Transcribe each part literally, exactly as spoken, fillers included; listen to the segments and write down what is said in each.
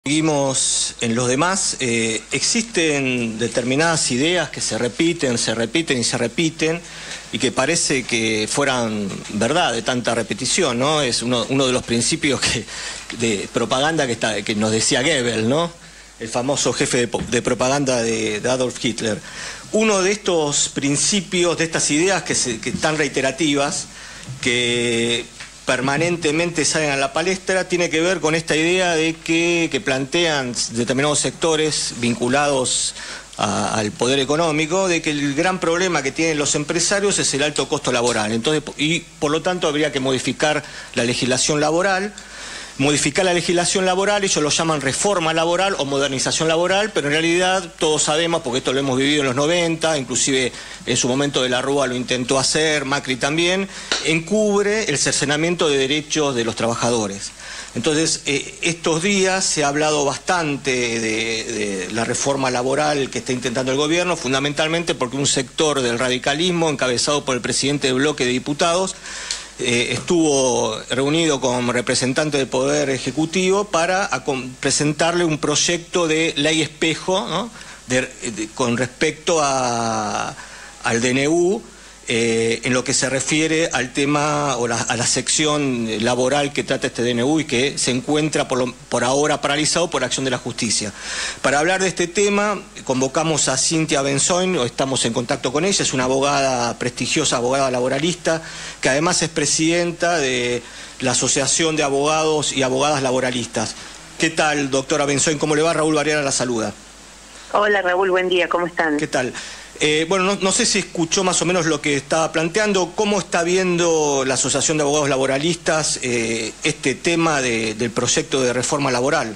Seguimos en los demás, eh, existen determinadas ideas que se repiten, se repiten y se repiten y que parece que fueran verdad de tanta repetición, ¿no? Es uno, uno de los principios que, de propaganda que, está, que nos decía Goebbels, ¿no? El famoso jefe de, de propaganda de, de Adolf Hitler. Uno de estos principios, de estas ideas que, se, que están reiterativas, que permanentemente salen a la palestra, tiene que ver con esta idea de que, que plantean determinados sectores vinculados a, al poder económico, de que el gran problema que tienen los empresarios es el alto costo laboral. Entonces, y por lo tanto habría que modificar la legislación laboral. Modificar la legislación laboral, ellos lo llaman reforma laboral o modernización laboral, pero en realidad todos sabemos, porque esto lo hemos vivido en los noventa, inclusive en su momento de la Rúa lo intentó hacer, Macri también, encubre el cercenamiento de derechos de los trabajadores. Entonces, eh, estos días se ha hablado bastante de, de la reforma laboral que está intentando el gobierno, fundamentalmente porque un sector del radicalismo, encabezado por el presidente del bloque de diputados, Eh, estuvo reunido con representantes del Poder Ejecutivo para a, con, presentarle un proyecto de ley espejo, ¿no? de, de, con respecto a, al D N U, eh, en lo que se refiere al tema o la, a la sección laboral que trata este D N U y que se encuentra por, lo, por ahora paralizado por acción de la justicia. Para hablar de este tema convocamos a Cintia Benzoin, estamos en contacto con ella, es una abogada prestigiosa, abogada laboralista, que además es presidenta de la Asociación de Abogados y Abogadas Laboralistas. ¿Qué tal, doctora Benzoin? ¿Cómo le va? Raúl Varela la saluda. Hola Raúl, buen día, ¿cómo están? ¿Qué tal? Eh, bueno, no, no sé si escuchó más o menos lo que estaba planteando. ¿Cómo está viendo la Asociación de Abogados Laboralistas eh, este tema de, del proyecto de reforma laboral?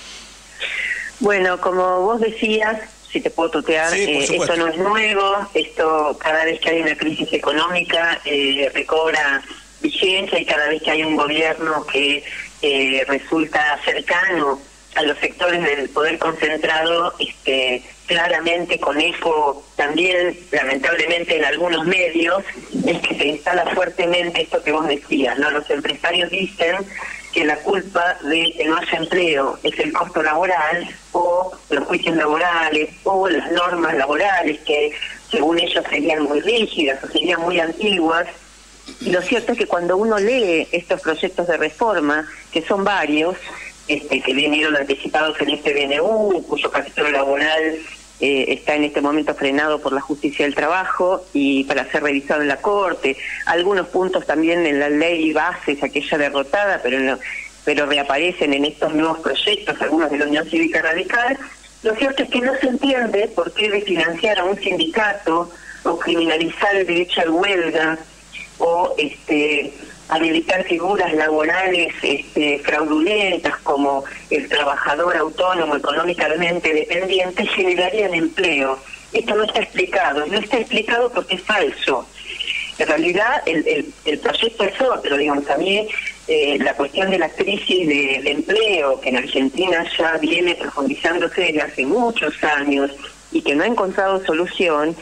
Bueno, como vos decías, si te puedo tutear, sí, eh, esto no es nuevo, esto cada vez que hay una crisis económica eh, recobra vigencia y cada vez que hay un gobierno que eh, resulta cercano a los sectores del poder concentrado, este, claramente con eco también, lamentablemente en algunos medios, es que se instala fuertemente esto que vos decías, ¿no? Los empresarios dicen que la culpa de que no haya empleo es el costo laboral o los juicios laborales o las normas laborales que según ellos serían muy rígidas o serían muy antiguas. Y lo cierto es que cuando uno lee estos proyectos de reforma, que son varios, Este, que vinieron anticipados en este D N U, cuyo capítulo laboral eh, está en este momento frenado por la Justicia del Trabajo y para ser revisado en la Corte. Algunos puntos también en la ley base, aquella derrotada, pero, no, pero reaparecen en estos nuevos proyectos, algunos de la Unión Cívica Radical. Lo cierto es que no se entiende por qué de financiar a un sindicato o criminalizar el derecho a huelga o este habilitar figuras laborales este, fraudulentas como el trabajador autónomo económicamente dependiente generarían empleo. Esto no está explicado, no está explicado porque es falso. En realidad el, el, el proyecto es otro, digamos, a mí eh, la cuestión de la crisis de, de empleo, que en Argentina ya viene profundizándose desde hace muchos años y que no ha encontrado solución,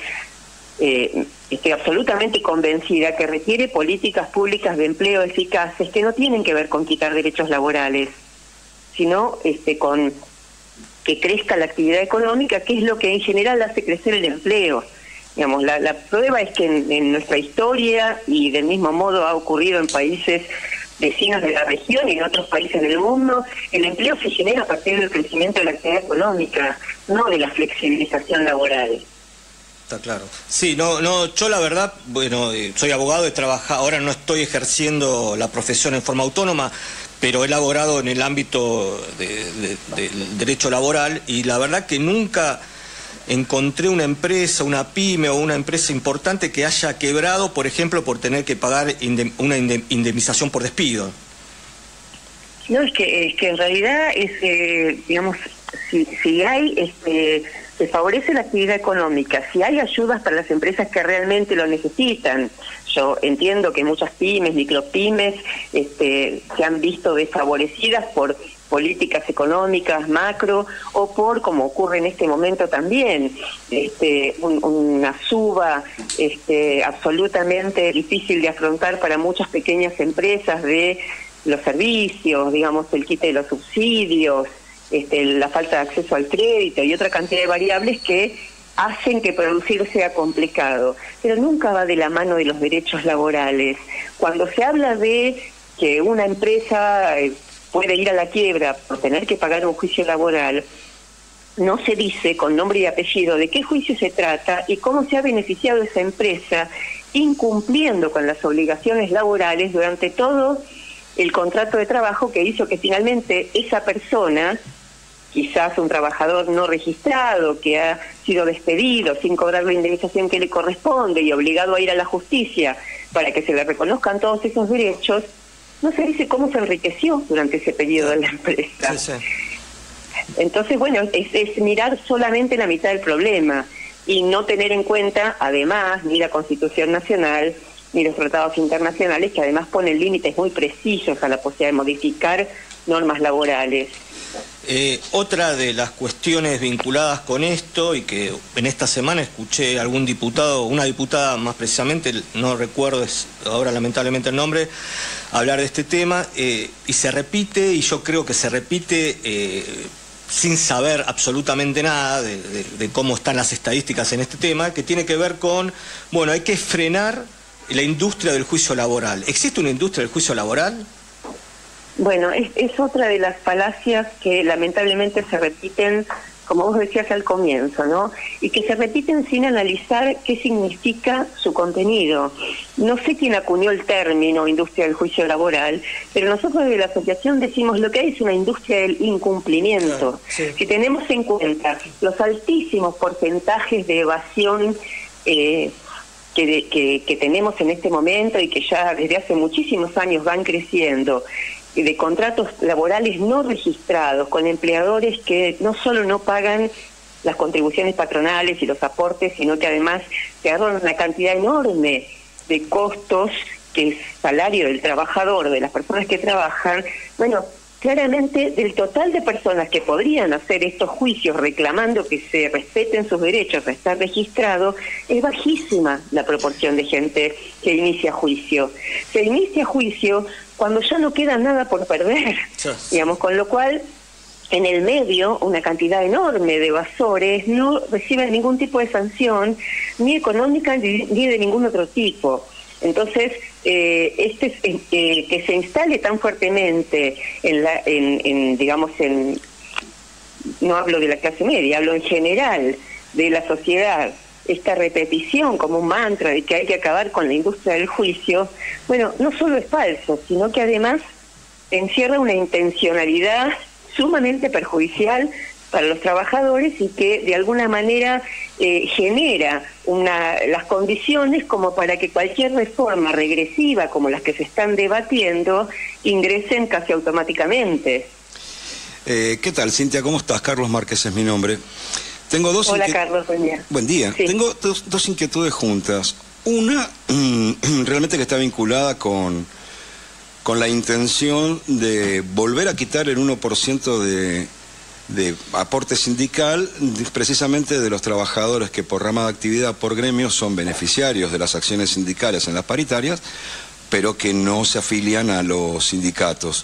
eh, estoy absolutamente convencida que requiere políticas públicas de empleo eficaces que no tienen que ver con quitar derechos laborales, sino este, con que crezca la actividad económica, que es lo que en general hace crecer el empleo. Digamos, la, la prueba es que en, en nuestra historia, y del mismo modo ha ocurrido en países vecinos de la región y en otros países del mundo, el empleo se genera a partir del crecimiento de la actividad económica, no de la flexibilización laboral. Está claro. Sí, no, no, yo la verdad, bueno, eh, soy abogado, he trabajado, ahora no estoy ejerciendo la profesión en forma autónoma, pero he laborado en el ámbito de, de, de, del derecho laboral y la verdad que nunca encontré una empresa, una pyme o una empresa importante que haya quebrado, por ejemplo, por tener que pagar indem, una indemnización por despido. No, es que, es que en realidad es, eh, digamos, si, si hay, este, se favorece la actividad económica, si hay ayudas para las empresas que realmente lo necesitan. Yo entiendo que muchas pymes, micropymes, este, se han visto desfavorecidas por políticas económicas macro o por, como ocurre en este momento también, este, un, una suba este, absolutamente difícil de afrontar para muchas pequeñas empresas de los servicios, digamos, el quite de los subsidios, este, la falta de acceso al crédito y otra cantidad de variables que hacen que producir sea complicado, pero nunca va de la mano de los derechos laborales. Cuando se habla de que una empresa eh, puede ir a la quiebra por tener que pagar un juicio laboral, no se dice con nombre y apellido de qué juicio se trata y cómo se ha beneficiado esa empresa incumpliendo con las obligaciones laborales durante todo el contrato de trabajo que hizo que finalmente esa persona, quizás un trabajador no registrado que ha sido despedido sin cobrar la indemnización que le corresponde y obligado a ir a la justicia para que se le reconozcan todos esos derechos, no se dice cómo se enriqueció durante ese periodo de la empresa. Sí, sí. Entonces, bueno, es, es mirar solamente la mitad del problema y no tener en cuenta, además, ni la Constitución Nacional, ni los tratados internacionales, que además ponen límites muy precisos a la posibilidad de modificar normas laborales. Eh, otra de las cuestiones vinculadas con esto, y que en esta semana escuché a algún diputado, una diputada más precisamente, no recuerdo ahora lamentablemente el nombre, hablar de este tema, eh, y se repite, y yo creo que se repite eh, sin saber absolutamente nada de, de, de cómo están las estadísticas en este tema, que tiene que ver con, bueno, hay que frenar la industria del juicio laboral. ¿Existe una industria del juicio laboral? Bueno, es, es otra de las falacias que lamentablemente se repiten, como vos decías al comienzo, ¿no? Y que se repiten sin analizar qué significa su contenido. No sé quién acuñó el término industria del juicio laboral, pero nosotros desde la asociación decimos lo que hay es una industria del incumplimiento. Sí. Si tenemos en cuenta los altísimos porcentajes de evasión eh, que, que, que tenemos en este momento y que ya desde hace muchísimos años van creciendo, de contratos laborales no registrados con empleadores que no solo no pagan las contribuciones patronales y los aportes, sino que además se agarran una cantidad enorme de costos que es salario del trabajador, de las personas que trabajan. Bueno, claramente del total de personas que podrían hacer estos juicios reclamando que se respeten sus derechos a estar registrado, es bajísima la proporción de gente que inicia juicio. Se inicia juicio cuando ya no queda nada por perder, sí. digamos, con lo cual en el medio una cantidad enorme de evasores no reciben ningún tipo de sanción, ni económica ni, ni de ningún otro tipo. Entonces, eh, este eh, que se instale tan fuertemente en la, en, en digamos, en no hablo de la clase media, hablo en general de la sociedad, esta repetición como un mantra de que hay que acabar con la industria del juicio, bueno, no solo es falso, sino que además encierra una intencionalidad sumamente perjudicial para los trabajadores y que de alguna manera eh, genera una, las condiciones como para que cualquier reforma regresiva como las que se están debatiendo ingresen casi automáticamente. Eh, ¿Qué tal, Cintia? ¿Cómo estás? Carlos Márquez es mi nombre. Tengo dos Hola, inquiet... Carlos, buen día. Buen día. Sí. Tengo dos, dos inquietudes juntas. Una, realmente que está vinculada con, con la intención de volver a quitar el uno por ciento de, de aporte sindical, precisamente de los trabajadores que por rama de actividad, por gremio, son beneficiarios de las acciones sindicales en las paritarias, pero que no se afilian a los sindicatos.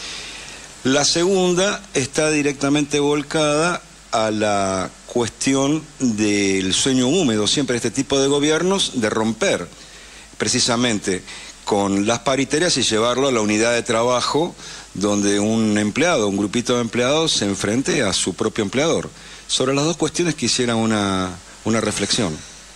La segunda está directamente volcada a la cuestión del sueño húmedo, siempre este tipo de gobiernos, de romper precisamente con las paritarias y llevarlo a la unidad de trabajo donde un empleado, un grupito de empleados se enfrente a su propio empleador. Sobre las dos cuestiones quisiera una, una reflexión.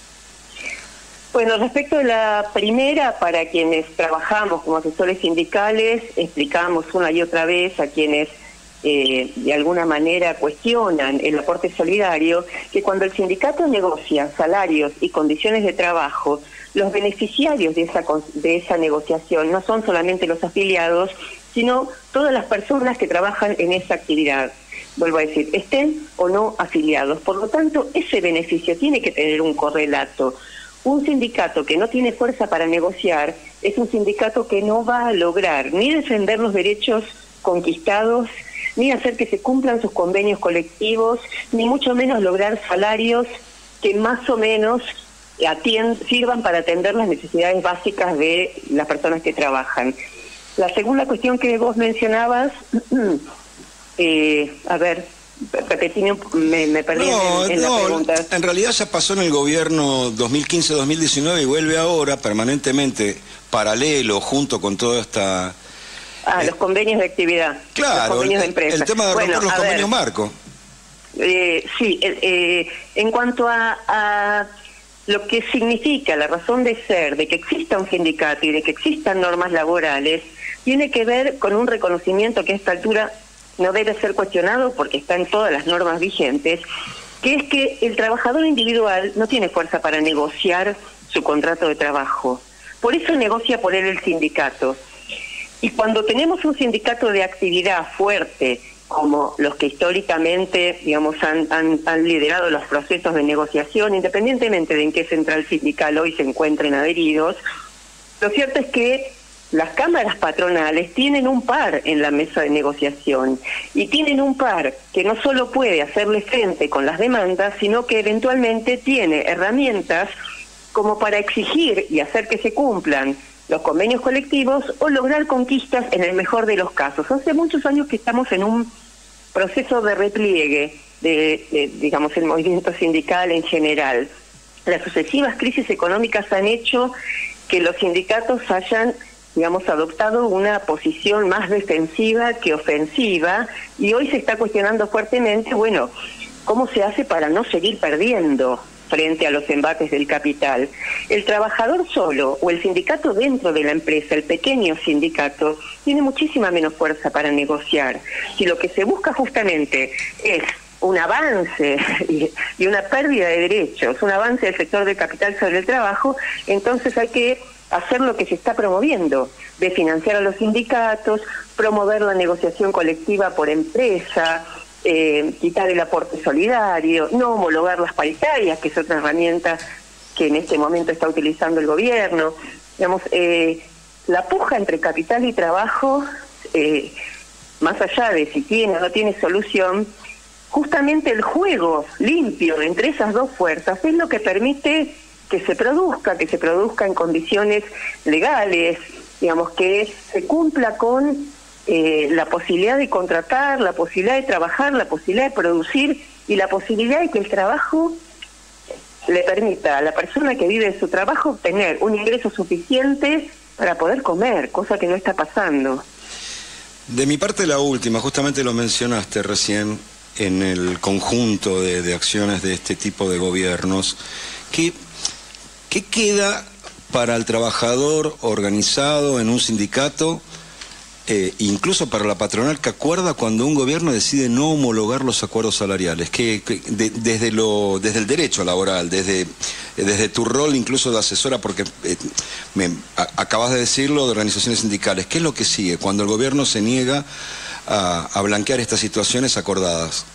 Bueno, respecto de la primera, para quienes trabajamos como asesores sindicales, explicamos una y otra vez a quienes Eh, de alguna manera cuestionan el aporte solidario, que cuando el sindicato negocia salarios y condiciones de trabajo, los beneficiarios de esa, de esa negociación no son solamente los afiliados, sino todas las personas que trabajan en esa actividad. Vuelvo a decir, estén o no afiliados. Por lo tanto, ese beneficio tiene que tener un correlato. Un sindicato que no tiene fuerza para negociar es un sindicato que no va a lograr ni defender los derechos conquistados, ni hacer que se cumplan sus convenios colectivos, ni mucho menos lograr salarios que más o menos atiend- sirvan para atender las necesidades básicas de las personas que trabajan. La segunda cuestión que vos mencionabas Eh, a ver, repetime, me, me perdí no, en, en no, la pregunta. En realidad ya pasó en el gobierno dos mil quince dos mil diecinueve y vuelve ahora permanentemente, paralelo, junto con toda esta... Ah, eh, los convenios de actividad. Claro, los convenios el, de empresa. el tema de romper bueno, los convenios ver, marco. Eh, sí, eh, eh, en cuanto a, a lo que significa la razón de ser, de que exista un sindicato y de que existan normas laborales, tiene que ver con un reconocimiento que a esta altura no debe ser cuestionado porque está en todas las normas vigentes, que es que el trabajador individual no tiene fuerza para negociar su contrato de trabajo. Por eso negocia por él el sindicato. Y cuando tenemos un sindicato de actividad fuerte, como los que históricamente, digamos, han, han, han liderado los procesos de negociación, independientemente de en qué central sindical hoy se encuentren adheridos, lo cierto es que las cámaras patronales tienen un par en la mesa de negociación y tienen un par que no solo puede hacerle frente con las demandas, sino que eventualmente tiene herramientas como para exigir y hacer que se cumplan los convenios colectivos o lograr conquistas en el mejor de los casos. Hace muchos años que estamos en un proceso de repliegue de, de digamos, el movimiento sindical en general. Las sucesivas crisis económicas han hecho que los sindicatos hayan, digamos, adoptado una posición más defensiva que ofensiva y hoy se está cuestionando fuertemente, bueno, ¿cómo se hace para no seguir perdiendo frente a los embates del capital? El trabajador solo o el sindicato dentro de la empresa, el pequeño sindicato, tiene muchísima menos fuerza para negociar. Si lo que se busca justamente es un avance y una pérdida de derechos, un avance del sector del capital sobre el trabajo, entonces hay que hacer lo que se está promoviendo, de financiar a los sindicatos, promover la negociación colectiva por empresa, Eh, quitar el aporte solidario, no homologar las paritarias, que es otra herramienta que en este momento está utilizando el gobierno. Digamos, eh, la puja entre capital y trabajo, eh, más allá de si tiene o no tiene solución, justamente el juego limpio entre esas dos fuerzas es lo que permite que se produzca, que se produzca en condiciones legales, digamos, que se cumpla con Eh, la posibilidad de contratar, la posibilidad de trabajar, la posibilidad de producir y la posibilidad de que el trabajo le permita a la persona que vive de su trabajo tener un ingreso suficiente para poder comer, cosa que no está pasando. De mi parte la última, justamente lo mencionaste recién en el conjunto de, de acciones de este tipo de gobiernos, ¿qué, qué queda para el trabajador organizado en un sindicato? Eh, incluso para la patronal que acuerda cuando un gobierno decide no homologar los acuerdos salariales, que, que de, desde lo desde el derecho laboral, desde eh, desde tu rol incluso de asesora, porque eh, me, a, acabas de decirlo, de organizaciones sindicales, ¿qué es lo que sigue cuando el gobierno se niega a, a blanquear estas situaciones acordadas?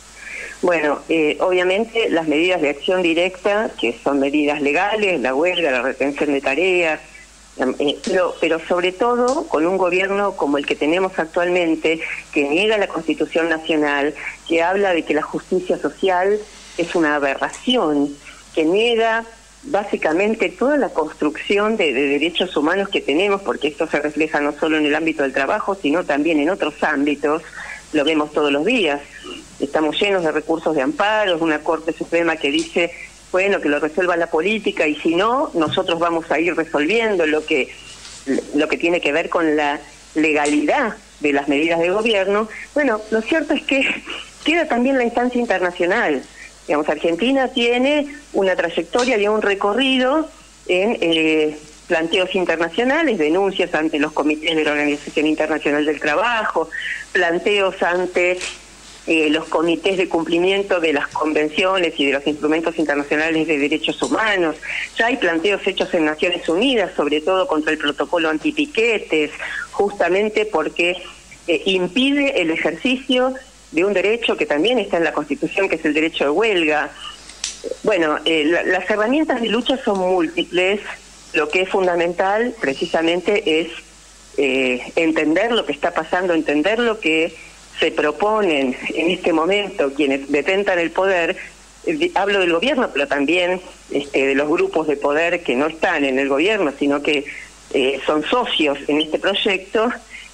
Bueno, eh, obviamente las medidas de acción directa, que son medidas legales, la huelga, la retención de tareas, Eh, pero, pero sobre todo con un gobierno como el que tenemos actualmente, que niega la Constitución Nacional, que habla de que la justicia social es una aberración, que niega básicamente toda la construcción de, de derechos humanos que tenemos, porque esto se refleja no solo en el ámbito del trabajo, sino también en otros ámbitos, lo vemos todos los días. Estamos llenos de recursos de amparos, una Corte Suprema que dice, bueno, que lo resuelva la política y si no, nosotros vamos a ir resolviendo lo que lo que tiene que ver con la legalidad de las medidas de gobierno. Bueno, lo cierto es que queda también la instancia internacional. Digamos, Argentina tiene una trayectoria y un recorrido en eh, planteos internacionales, denuncias ante los comités de la Organización Internacional del Trabajo, planteos ante Eh, los comités de cumplimiento de las convenciones y de los instrumentos internacionales de derechos humanos. Ya hay planteos hechos en Naciones Unidas, sobre todo contra el protocolo antipiquetes, justamente porque eh, impide el ejercicio de un derecho que también está en la Constitución, que es el derecho de huelga. Bueno, eh, la, las herramientas de lucha son múltiples. Lo que es fundamental, precisamente, es eh, entender lo que está pasando, entender lo que se proponen en este momento quienes detentan el poder. Eh, hablo del gobierno, pero también este, de los grupos de poder que no están en el gobierno, sino que eh, son socios en este proyecto,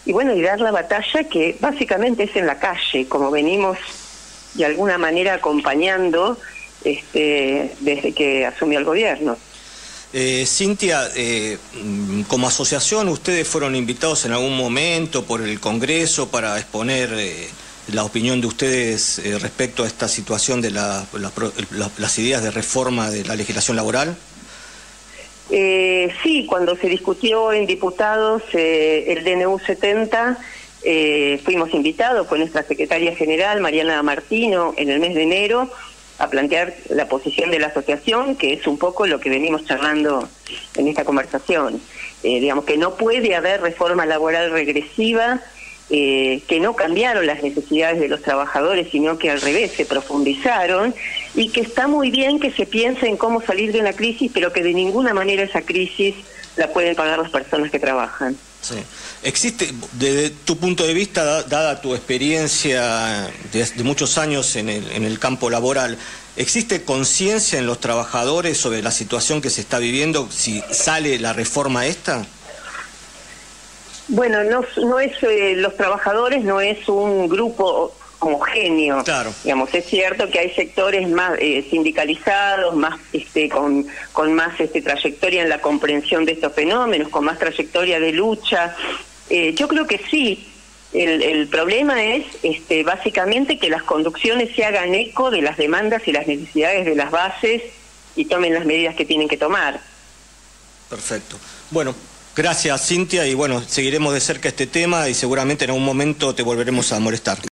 y bueno, y dar la batalla que básicamente es en la calle, como venimos de alguna manera acompañando este, desde que asumió el gobierno. Eh, Cintia, eh, como asociación, ¿ustedes fueron invitados en algún momento por el Congreso para exponer eh, la opinión de ustedes eh, respecto a esta situación de la, la, la, las ideas de reforma de la legislación laboral? Eh, sí, cuando se discutió en diputados eh, el D N U setenta, eh, fuimos invitados por nuestra secretaria general, Mariana Martino, en el mes de enero, a plantear la posición de la asociación, que es un poco lo que venimos charlando en esta conversación. Eh, digamos que no puede haber reforma laboral regresiva, eh, que no cambiaron las necesidades de los trabajadores, sino que al revés, se profundizaron, y que está muy bien que se piense en cómo salir de una crisis, pero que de ninguna manera esa crisis la pueden pagar las personas que trabajan. Sí. Existe, desde tu punto de vista, dada tu experiencia de, de muchos años en el, en el campo laboral, ¿existe conciencia en los trabajadores sobre la situación que se está viviendo si sale la reforma esta? Bueno, no, no es eh, los trabajadores no es un grupo homogéneo. Claro. Digamos, es cierto que hay sectores más eh, sindicalizados, más este con con más este trayectoria en la comprensión de estos fenómenos, con más trayectoria de lucha. Eh, yo creo que sí. El, el problema es este básicamente que las conducciones se hagan eco de las demandas y las necesidades de las bases y tomen las medidas que tienen que tomar. Perfecto. Bueno, gracias, Cintia, y bueno, seguiremos de cerca este tema y seguramente en algún momento te volveremos a molestar.